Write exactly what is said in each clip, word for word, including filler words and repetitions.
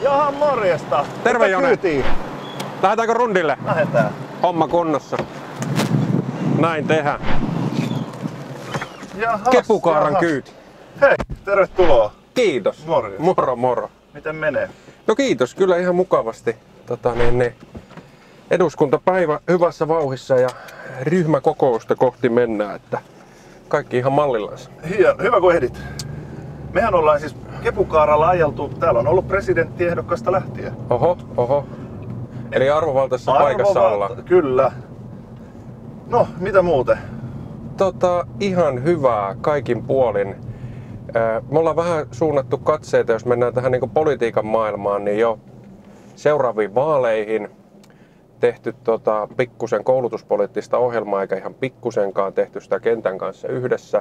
Jaha, morjesta. Terve, Jone. Kyytiin? Lähdetäänkö rundille? Lähdetään. Homma kunnossa. Näin tehdään. Jahas, Kepukaaran jahas. kyyti. Hei, tervetuloa. Kiitos. Morjesta. Moro moro. Miten menee? No kiitos, kyllä ihan mukavasti. Tota, niin, niin. Eduskuntapäivä hyvässä vauhissa ja ryhmäkokousta kohti mennään, että kaikki ihan mallillansa. Hieno, hyvä kun ehdit. Mehän ollaan siis Kepukaaralla ajeltu. Täällä on ollut presidenttiehdokasta lähtien. Oho, oho. Eli arvovaltaisessa paikassa Arvovalta- ollaan. Kyllä. No, mitä muuten? Tota, ihan hyvää kaikin puolin. Me ollaan vähän suunnattu katseita, jos mennään tähän niin kuin politiikan maailmaan, niin jo seuraaviin vaaleihin tehty tota, pikkusen koulutuspoliittista ohjelmaa, eikä ihan pikkusenkaan tehty sitä kentän kanssa yhdessä.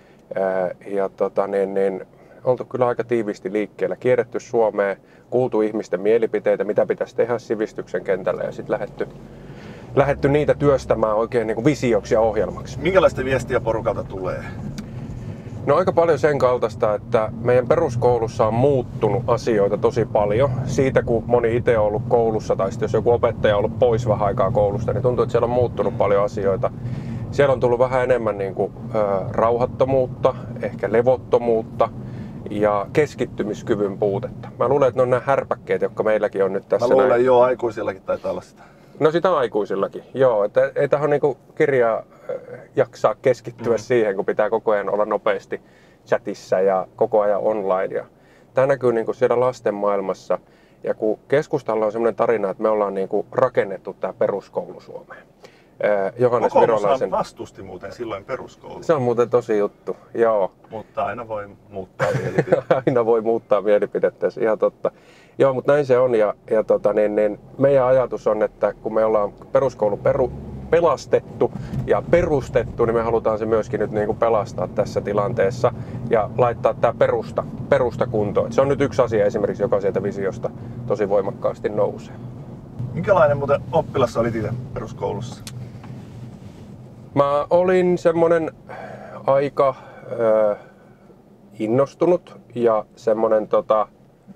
Ja tota, niin, niin, oltu kyllä aika tiiviisti liikkeellä, kierretty Suomeen, kuultu ihmisten mielipiteitä, mitä pitäisi tehdä sivistyksen kentällä ja sitten lähdetty, lähdetty niitä työstämään oikein niin kuin visioksi ja ohjelmaksi. Minkälaista viestiä porukalta tulee? No aika paljon sen kaltaista, että meidän peruskoulussa on muuttunut asioita tosi paljon. Siitä kun moni itse on ollut koulussa tai jos joku opettaja on ollut pois vähän aikaa koulusta, niin tuntuu, että siellä on muuttunut paljon asioita. Siellä on tullut vähän enemmän niin kuin, äh, rauhattomuutta, ehkä levottomuutta ja keskittymiskyvyn puutetta. Mä luulen, että ne on nämä härpäkkeet, jotka meilläkin on nyt tässä. Mä luulen, näin. joo, aikuisillakin taitaa olla sitä. No sitä on aikuisillakin, joo. Että ei tähän niinku kirjaa jaksaa keskittyä mm. siihen, kun pitää koko ajan olla nopeasti chatissa ja koko ajan online. Ja tämä näkyy niinku siellä lasten maailmassa. Ja kun keskustalla on sellainen tarina, että me ollaan niinku rakennettu tämä peruskoulu Suomeen. Johannes Virolaisen vastusti muuten silloin peruskoulu. Se on muuten tosi juttu, joo. Mutta aina voi muuttaa mielipidettä. Aina voi muuttaa mielipidettä, ihan totta. Joo, mutta näin se on ja, ja tota, niin, niin, meidän ajatus on, että kun me ollaan peruskoulu peru, pelastettu ja perustettu, niin me halutaan se myöskin nyt niin kuin pelastaa tässä tilanteessa ja laittaa tämä perusta, perusta kuntoon. Se on nyt yksi asia esimerkiksi, joka sieltä visiosta tosi voimakkaasti nousee. Minkälainen muuten oppilas olit itse peruskoulussa? Mä olin semmonen aika äh, innostunut ja semmonen tota,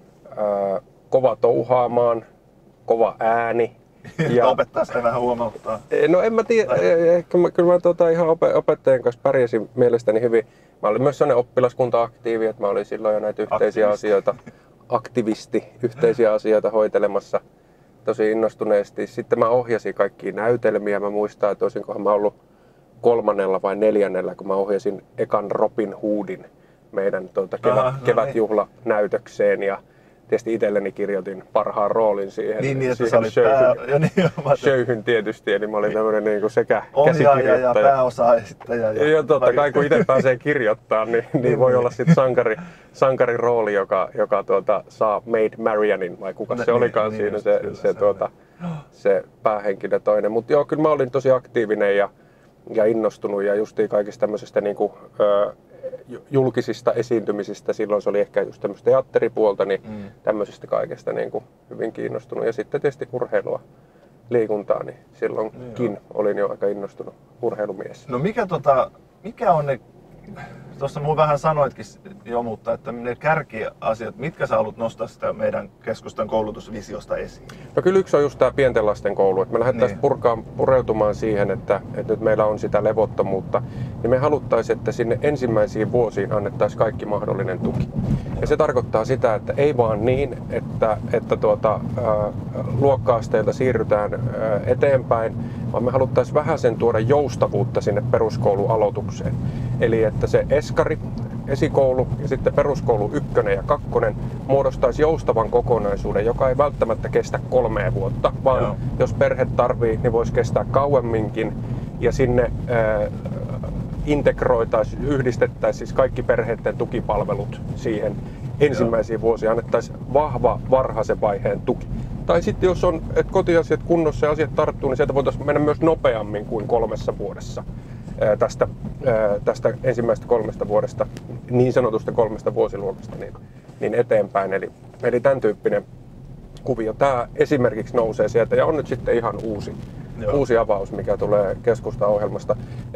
äh, kova touhaamaan, kova ääni. Ja opettaja sitä vähän huomauttaa. No en mä tiedä, ehkä mä, kyllä mä tota, ihan opettajien kanssa pärjäsin mielestäni hyvin. Mä olin myös sellainen oppilaskunta-aktiivi, että mä olin silloin jo näitä yhteisiä aktivisti. asioita, aktivisti, yhteisiä asioita hoitelemassa tosi innostuneesti. Sitten mä ohjasin kaikkia näytelmiä. Mä muistan, että olisinkohan mä ollut kolmannella vai neljännellä, kun mä ohjasin ekan Robin Hoodin meidän tuota, kevät, ah, no kevätjuhlanäytökseen. Ja tietysti itselleni kirjoitin parhaan roolin siihen. Niin, niin että siihen sä olit showhyn, pää... niin, showhyn tietysti, eli mä olin tämmönen niin sekä ohjaaja käsikirjoittaja. ja pääosaesittäjä. Ja, ja totta kai kun itse pääsee kirjoittamaan, niin, niin, niin voi olla sitten sankari, sankarin rooli, joka, joka tuota, saa Maid Marianin, vai kuka no, se niin, olikaan niin, siinä se, se, tuota, se päähenkilö toinen. Mutta joo, kyllä mä olin tosi aktiivinen ja, ja innostunut ja justiin kaikista tämmöisestä niinku, ö, julkisista esiintymisistä, silloin se oli ehkä just tämmöistä teatteripuolta, niin mm. tämmöisestä kaikesta niin kuin hyvin kiinnostunut. Ja sitten tietysti urheilua, liikuntaa, niin silloinkin no, olin jo aika innostunut urheilumies. No mikä, tota, mikä on ne, tuossa mun vähän sanoitkin jo, mutta että ne kärkiasiat, mitkä sä haluat nostaa sitä meidän keskustan koulutusvisiosta esiin? No kyllä yksi on just tämä pienten lasten koulu, että me lähdettäisiin niin. purkaan, pureutumaan siihen, että, että nyt meillä on sitä levottomuutta, niin me haluttaisiin, että sinne ensimmäisiin vuosiin annettaisiin kaikki mahdollinen tuki. Ja se tarkoittaa sitä, että ei vaan niin, että, että tuota, ää, luokka-asteelta siirrytään ää, eteenpäin, vaan me haluttaisiin vähän sen tuoda joustavuutta sinne peruskoulualoitukseen. Eli että se eskari, esikoulu ja sitten peruskoulu ykkönen ja kakkonen muodostaisi joustavan kokonaisuuden, joka ei välttämättä kestä kolmea vuotta, vaan Joo. jos perhe tarvii, niin voisi kestää kauemminkin ja sinne ää, integroitaisiin, yhdistettäisiin siis kaikki perheiden tukipalvelut siihen ensimmäisiin Joo. vuosiin, annettaisiin vahva varhaisen vaiheen tuki. Tai sitten jos on että kotiasiat kunnossa ja asiat tarttuu, niin sieltä voitaisiin mennä myös nopeammin kuin kolmessa vuodessa. Tästä, tästä ensimmäisestä kolmesta vuodesta, niin sanotusta kolmesta vuosiluokasta niin, niin eteenpäin. Eli, eli tämän tyyppinen kuvio. Tämä esimerkiksi nousee sieltä ja on nyt sitten ihan uusi, uusi avaus, mikä tulee keskustan ohjelmasta.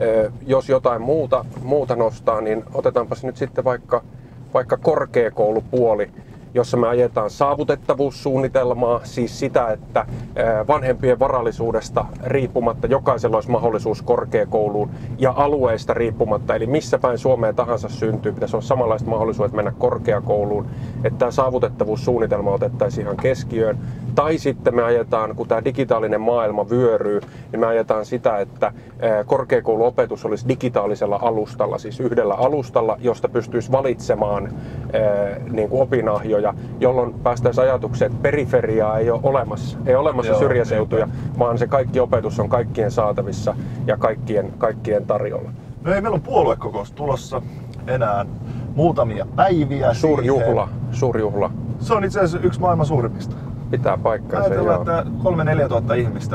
Jos jotain muuta, muuta nostaa, niin otetaanpas nyt sitten vaikka, vaikka korkeakoulupuoli. jossa me ajetaan saavutettavuussuunnitelmaa, siis sitä, että vanhempien varallisuudesta riippumatta jokaisella olisi mahdollisuus korkeakouluun ja alueista riippumatta, eli missä päin Suomea tahansa syntyy, pitäisi olla samanlaiset mahdollisuudet mennä korkeakouluun, että tämä saavutettavuussuunnitelma otettaisiin ihan keskiöön. Tai sitten me ajetaan, kun tämä digitaalinen maailma vyöryy, niin me ajetaan sitä, että korkeakouluopetus olisi digitaalisella alustalla, siis yhdellä alustalla, josta pystyisi valitsemaan niin kuin opinahjoja, jolloin päästäisiin ajatukseen, että periferiaa ei ole olemassa, ei ole olemassa Joo, syrjäseutuja, niin. vaan se kaikki opetus on kaikkien saatavissa ja kaikkien, kaikkien tarjolla. No ei, meillä on puoluekokous tulossa enää muutamia päiviä. Suurjuhla, suurjuhla. Se on itse asiassa yksi maailman suurimmista. Pitää paikkaa se, Ajatellaan, että kolme neljä tuhatta ihmistä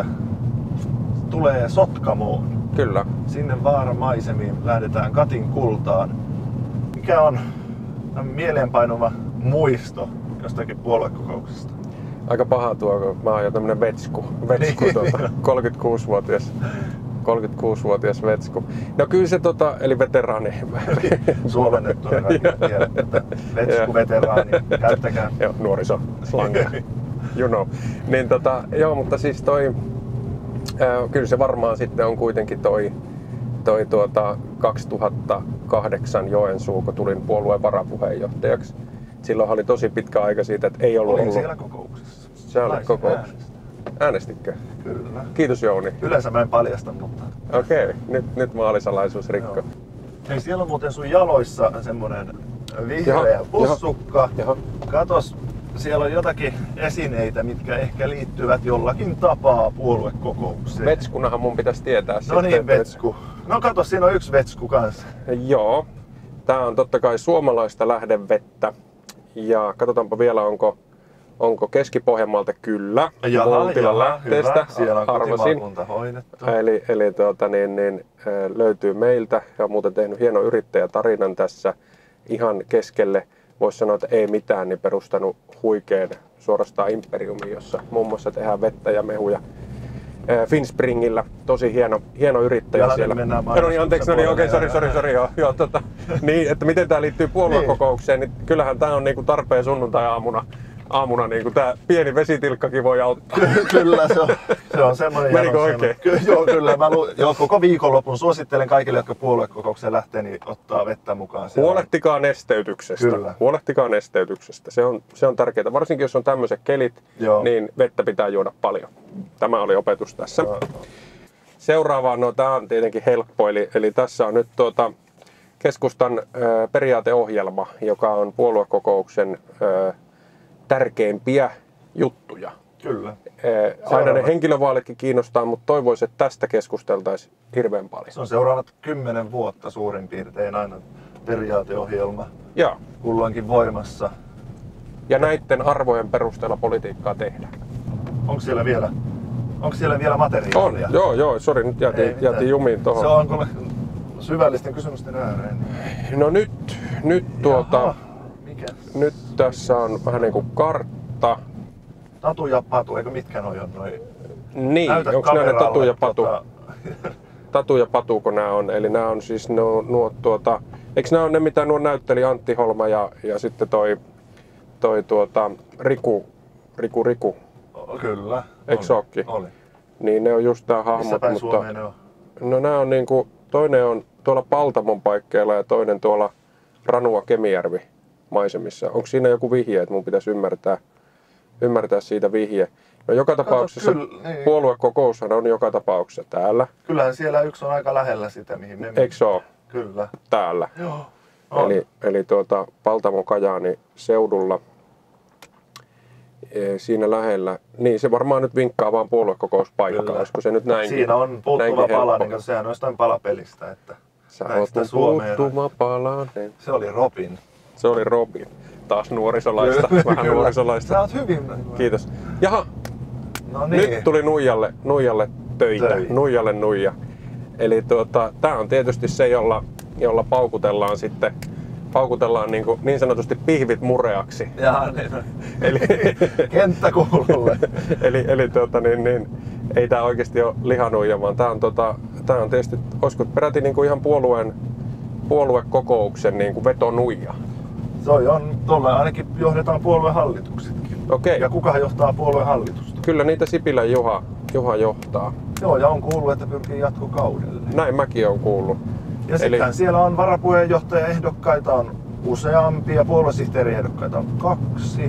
tulee Sotkamoon. Kyllä. Sinne vaaramaisemiin lähdetään Katin kultaan. Mikä on mieleenpainuva muisto jostakin puoluekokouksesta? Aika paha tuo, kun mä oon jo tämmönen vetsku. Vetsku tuota, kolmekymmentäkuusivuotias. kolmekymmentäkuusivuotias vetsku. No kyllä se tota, eli veteraani. Suomennettuna tiedätte, vetsku, veteraani, käyttäkää. Joo, nuoriso, slangia. You know. Niin tota, joo, mutta siis toi, ää, kyllä se varmaan sitten on kuitenkin toi, toi tuota kaksituhattakahdeksan Joensuu, kun tulin puolueen varapuheenjohtajaksi. Silloin oli tosi pitkä aika siitä, että ei ollut Olin ollut... siellä kokouksessa. Se oli kokouksessa. Äänestikö? Kyllä. Kiitos Jouni. Yleensä mä en paljasta, mutta... Okei, okay. nyt, nyt maalisalaisuus rikko. Hei, siellä on muuten sun jaloissa semmonen vihreä jaha, pussukka. Jaha. Katos, siellä on jotakin esineitä, mitkä ehkä liittyvät jollakin tapaa puoluekokoukseen. Vetskunahan mun pitäisi tietää no sitten. No niin, vetsku. No kato, siinä on yksi vetsku kanssa. Joo. Tää on totta kai suomalaista lähdevettä. Ja katsotaanpa vielä, onko, onko Keski-Pohjanmaalta kyllä. Jaha, lähteestä. Hyvä. Siellä on kotimaakunta hoidettu. Eli, eli tuota, niin, niin, löytyy meiltä ja on muuten tehnyt hienon yrittäjätarinan tässä ihan keskelle. Voisi sanoa, että ei mitään, niin perustanut huikean suorastaan imperiumin, jossa muun muassa tehdään vettä ja mehuja. Finspringillä, tosi hieno, hieno yrittäjä Jala, siellä. No niin, anteeksi, no niin, okei, sori, sori, sori, joo, joo, tota, niin, että miten tää liittyy puoluekokoukseen, niin kyllähän tää on niinku tarpeen sunnuntai-aamuna, aamuna niinku tää pieni vesitilkkakin voi auttaa. Kyllä, se on, se on semmoinen. Menikö oikein? Kyllä, joo, kyllä. Mä lu, joo, koko viikonlopun suosittelen kaikille, jotka puoluekokoukseen lähtee, niin ottaa vettä mukaan. Siellä. Huolehtikaa nesteytyksestä. Kyllä. Huolehtikaa nesteytyksestä. Se on, se on tärkeää. Varsinkin jos on tämmöiset kelit, joo. niin vettä pitää juoda paljon. Tämä oli opetus tässä. No. Seuraavaan, no tämä on tietenkin helppo, eli, eli tässä on nyt tuota keskustan ö, periaateohjelma, joka on puoluekokouksen ö, tärkeimpiä juttuja. Kyllä. Ö, aina ne henkilövaalitkin kiinnostaa, mutta toivoisin, että tästä keskusteltaisiin hirveän paljon. Se on seuraavat kymmenen vuotta suurin piirtein aina periaateohjelma. Joo. Kulloinkin voimassa. Ja näiden arvojen perusteella politiikkaa tehdään. Onko siellä vielä, onko siellä vielä materiaalia? On, joo, joo, sori, nyt jätin, jätin jumiin tuohon. Se on kuule syvällisten kysymysten ääreen. No nyt, nyt tuota, Jaha, mikäs? nyt tässä on vähän niin kuin kartta. Tatu ja Patu, eikö mitkä noi on noi? Niin, onko nämä ne Tatu ja Patu? Tota... Tatu ja Patu, kun nämä on, eli nämä on siis nuo, nuo tuota, eikö nämä on ne, mitä nuo näytteli Antti Holma ja, ja sitten toi, toi tuota, Riku, Riku, Riku. Kyllä. Eikö se ookin? Oli. Niin ne on just nämä hahmot, missä päin mutta Suomeen ne on? No nämä on niinku, toinen on tuolla Paltamon paikkeilla ja toinen tuolla Ranua Kemijärvi maisemissa. Onko siinä joku vihje, että mun pitäisi ymmärtää, ymmärtää siitä vihje? No joka tapauksessa Kato, kyllä, niin. Puoluekokoushan on joka tapauksessa täällä. Kyllähän siellä yksi on aika lähellä sitä, mihin me... Eikö se ole? Kyllä. Täällä. Joo. On. Eli, eli tuota, Paltamon Kajaani seudulla. Siinä lähellä. Niin se varmaan nyt vinkkaa vaan puoluekokouspaikkaa, olisiko se nyt näin? Siinä on puuttuva pala, niin sehän on jostain palapelistä, että sä oot mun puuttuva palanen. Se oli Robin. Se oli Robin. Taas nuorisolaista, vähän Kyllä. nuorisolaista. Sä oot hyvin. Kiitos. Jaha, no niin. Nyt tuli Nuijalle, Nuijalle töitä. Töi. Nuijalle Nuija. Eli tuota, tää on tietysti se, jolla, jolla paukutellaan sitten paukutellaan niin, kuin, niin sanotusti pihvit mureaksi. Jaa, niin. Eli kenttäkuululle. eli eli tuota, niin, niin, ei tää oikeasti ole lihanuija, vaan tää on, tota, tää on tietysti, olisiko peräti niin kuin ihan puolueen, puoluekokouksen niin kuin vetonuija. Se on, tuolla ainakin johdetaan puoluehallituksitkin. Okei. Ja kuka johtaa puoluehallitusta? Kyllä niitä Sipilän Juha, Juha johtaa. Joo, ja on kuullut, että pyrkii jatkokaudelle. Näin mäkin olen kuullut. Ja Eli... sitten siellä on varapuheenjohtajaehdokkaita on useampia, puoluesihteeriehdokkaita on kaksi.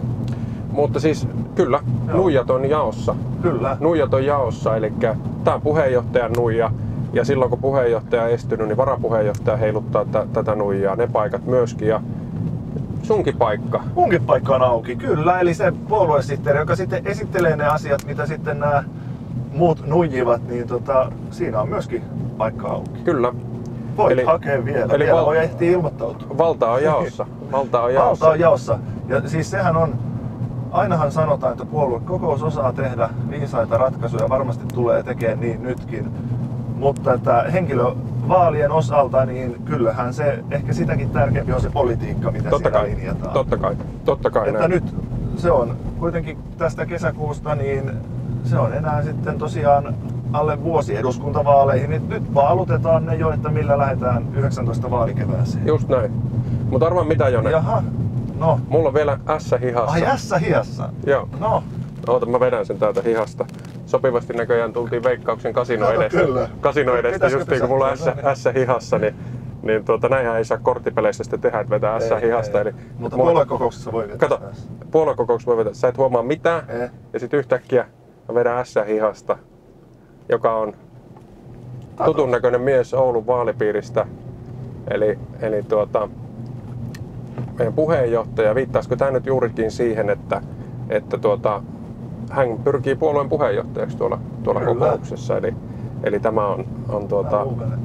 Mutta siis kyllä, Joo. nuijat on jaossa. Kyllä. Nuijat on jaossa, eli tämä on puheenjohtajan nuija. Ja silloin kun puheenjohtaja on estynyt, niin varapuheenjohtaja heiluttaa t- tätä nuijaa, ne paikat myöskin. Ja sunkin paikka. Munkin paikka on auki, kyllä. Eli se puoluesihteeri, joka sitten esittelee ne asiat, mitä sitten nämä muut nuijivat, niin tota, siinä on myöskin paikka auki. Kyllä. Voit eli, hakea vielä. Eli vielä val- voi ehtiä ilmoittautua. Valta on jaossa. Valta on jaossa. Valta on jaossa. Ja siis sehän on, ainahan sanotaan, että puoluekokous osaa tehdä viisaita ratkaisuja, varmasti tulee tekemään niin nytkin. Mutta että henkilövaalien osalta, niin kyllähän se, ehkä sitäkin tärkeämpi on se politiikka, mitä totta siellä kai, linjataan. Totta kai, totta kai. Että näin. nyt se on kuitenkin tästä kesäkuusta, niin se on enää sitten tosiaan alle vuosi eduskuntavaaleihin. Nyt, nyt paalutetaan ne jo, että millä lähdetään yhdeksäntoista vaalikevääseen. Just näin. Mutta arvaa mitä, Jone? Jaha, no. Mulla on vielä ässä hihassa. Ai ässä hihassa? Joo. No. Oota, mä vedän sen täältä hihasta. Sopivasti näköjään tultiin Veikkauksen kasino Kato, edestä. kyllä. Kasino edestä, just niin kuin mulla on ässä, pysähtyä? ässä hihassa, niin, niin tuota, näinhän ei saa korttipeleissä sitten tehdä, että vetää ässä Ei, hihasta. ei. Eli, Mutta mulla- puoluekokouksessa voi vetää Kato, ässä. puoluekokouksessa voi vetää. Sä et huomaa mitään, Ei. ja sit yhtäkkiä mä vedän ässä hihasta, joka on tutun näköinen mies Oulun vaalipiiristä. Eli, eli tuota, meidän puheenjohtaja, viittaisiko tämä nyt juurikin siihen, että, että tuota, hän pyrkii puolueen puheenjohtajaksi tuolla, tuolla kokouksessa. Eli, eli tämä on, on tuota,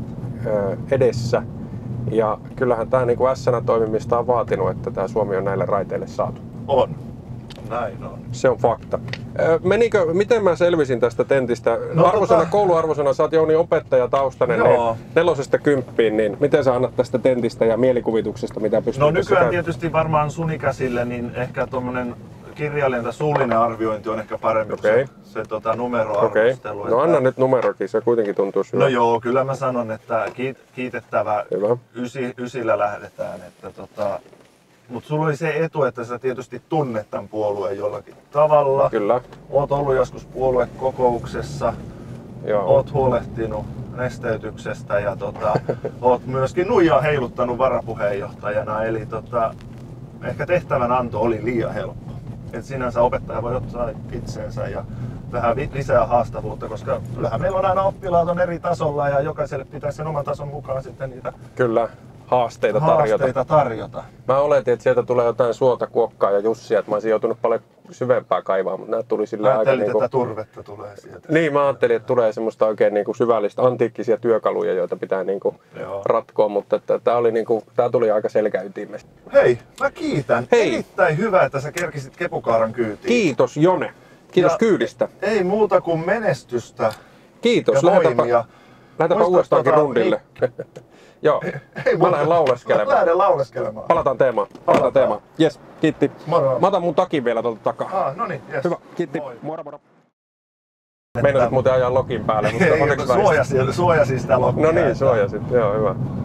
ö, edessä. Ja kyllähän tämä niin kuin S:nä toimimista on vaatinut, että tämä Suomi on näille raiteille saatu. On. Näin on. Se on fakta. Ö, Menikö, miten mä selvisin tästä tentistä? No, arvosana, tota... kouluarvosana, sä oot Jouni opettajataustainen, niin nelosesta kymppiin, niin miten sä annat tästä tentistä ja mielikuvituksesta, mitä pystyt No tässä nykyään käymään? tietysti varmaan sun ikäisille, niin ehkä tuommoinen kirjallinen tai suullinen arviointi on ehkä parempi Okei. se, se tota, numeroarvostelu. Okei. No anna nyt numerokin, se kuitenkin tuntuu No hyvältä. joo, kyllä mä sanon, että kiit, kiitettävä Hyvä. ysi, ysillä lähdetään. Että tota, mutta sulla oli se etu, että sä tietysti tunnet tämän puolueen jollakin tavalla. Kyllä. Oot ollut joskus puoluekokouksessa, Joo. oot huolehtinut nesteytyksestä ja tota, oot myöskin nuijaa heiluttanut varapuheenjohtajana. Eli tota, ehkä tehtävän anto oli liian helppo. Et sinänsä opettaja voi ottaa itseensä ja vähän vi- lisää haastavuutta, koska kyllähän meillä on aina oppilaat on eri tasolla ja jokaiselle pitäisi sen oman tason mukaan sitten niitä Kyllä. Haasteita tarjota. haasteita tarjota. Mä oletin, että sieltä tulee jotain suota, kuokkaa ja Jussia, että mä olisin joutunut paljon syvempää kaivaa, mutta nämä tuli sillä aika Ajattelit, niinku... että turvetta tulee sieltä. Niin, mä ajattelin, että tulee semmoista oikein niinku syvällistä antiikkisia työkaluja, joita pitää niinku Joo. ratkoa, mutta että tää oli niinku, tää tuli aika selkäytimessä. Hei, mä kiitän. Hei. Erittäin hyvä, että sä kerkisit Kepukaaran kyytiin. Kiitos Jone. Kiitos Ja kyydistä. Ei muuta kuin menestystä Kiitos. ja Lähetäpä, voimia. lähetäpä Muista uudestaankin tota, rundille. Joo, Ei mä muuta. lähden lauleskelemaan. Lähden lauleskelemaan. Palataan teemaan. Palataan Palataan. teemaan. Jes, kiitti. Moro. Mä otan mun takin vielä tuolta takaa. Ah, no niin, jes. Hyvä, kiitti. Moi. Moro moro. Meinasit muuten ajaa lokin päälle, mutta Ei, onneksi suojasin, suojasin sitä loppua. No niin, suojasit. Joo, hyvä.